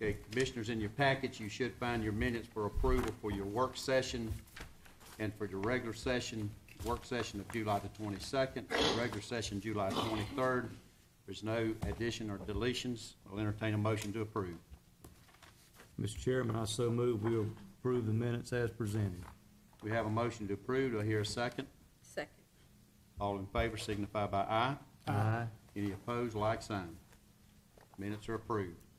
Okay, commissioners, in your packets, you should find your minutes for approval for your work session and for your regular session, work session of July the 22nd, regular session July 23rd. There's no addition or deletions. I'll entertain a motion to approve. Mr. Chairman, I so move we approve the minutes as presented. We have a motion to approve. Do I hear a second? Second. All in favor signify by aye. Aye. Any opposed, like sign. Minutes are approved.